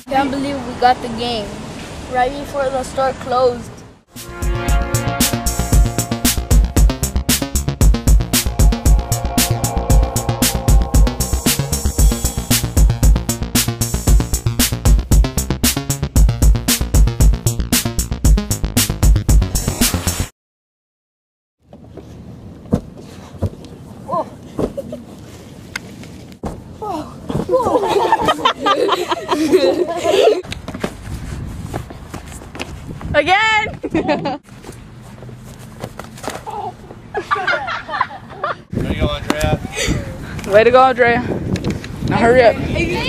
Can't believe we got the game right before the store closed. Again! Way to go, Andrea. Way to go, Andrea. Now hurry up.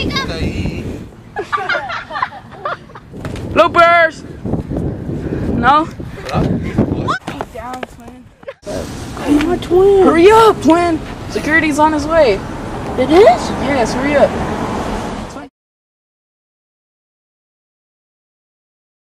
Bloopers! No? Take down, twin. Come on, twin. Hurry up, twin. Security's on his way. It is? Yes, hurry up.